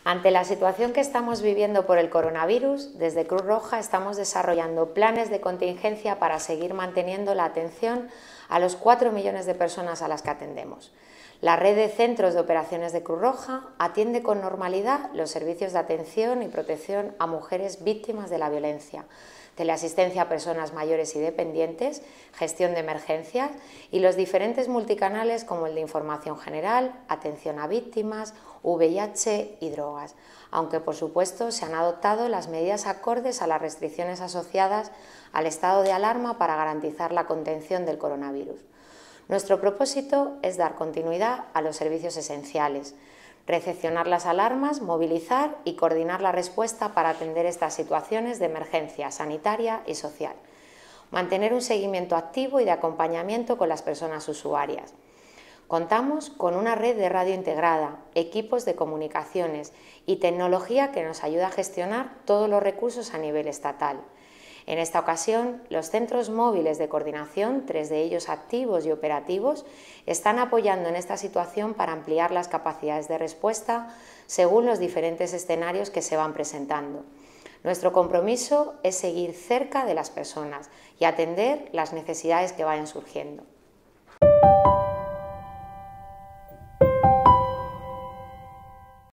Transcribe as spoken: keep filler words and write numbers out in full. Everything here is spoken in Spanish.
Ante la situación que estamos viviendo por el coronavirus, desde Cruz Roja estamos desarrollando planes de contingencia para seguir manteniendo la atención a los cuatro millones de personas a las que atendemos. La red de centros de operaciones de Cruz Roja atiende con normalidad los servicios de atención y protección a mujeres víctimas de la violencia, teleasistencia a personas mayores y dependientes, gestión de emergencias y los diferentes multicanales como el de información general, atención a víctimas, V I H y drogas, aunque por supuesto se han adoptado las medidas acordes a las restricciones asociadas al estado de alarma para garantizar la contención del coronavirus. Nuestro propósito es dar continuidad a los servicios esenciales, recepcionar las alarmas, movilizar y coordinar la respuesta para atender estas situaciones de emergencia sanitaria y social. Mantener un seguimiento activo y de acompañamiento con las personas usuarias. Contamos con una red de radio integrada, equipos de comunicaciones y tecnología que nos ayuda a gestionar todos los recursos a nivel estatal. En esta ocasión, los centros móviles de coordinación, tres de ellos activos y operativos, están apoyando en esta situación para ampliar las capacidades de respuesta según los diferentes escenarios que se van presentando. Nuestro compromiso es seguir cerca de las personas y atender las necesidades que vayan surgiendo.